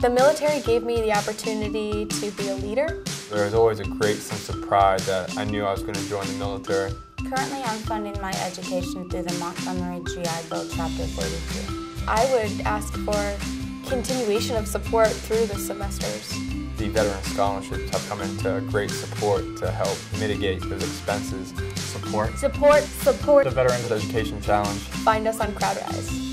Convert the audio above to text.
The military gave me the opportunity to be a leader. There was always a great sense of pride that I knew I was going to join the military. Currently, I'm funding my education through the Montgomery GI Bill Chapter 32. I would ask for continuation of support through the semesters. The veteran scholarships have come into great support to help mitigate those expenses. Support. Support. The Veterans Education Challenge. Find us on CrowdRise.